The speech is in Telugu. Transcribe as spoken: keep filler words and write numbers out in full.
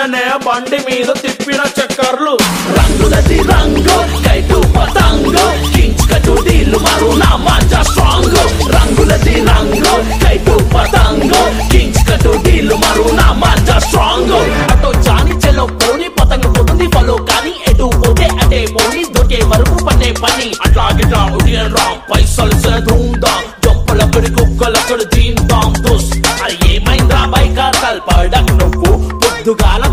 నిన్ననే బండి మీద తిప్పిన చక్కర్లు రంగులది రంగు కైటు పతంగు కింగ్స్ కటు డీలు మారు నా మాంజా స్ట్రాంగ్ రంగులది రంగు కైటు పతంగు కింగ్స్ కటు డీలు మారు నా మాంజా స్ట్రాంగ్ అటో జాని చెలో పోని పతంగు పోతుంది ఫలో కానీ ఎటు పోతే అటే పోని దొరికే వరకు పనే పని అట్లాగిట్లా ఉడియన్ రామ్ పైసలు ధూందా జంపలక్కడి కుక్కలక్కడి దీన్ దాం దోస్ అది ఏమైందా బైకార్ కల్పడకు నువ్వు పొద్దుగాల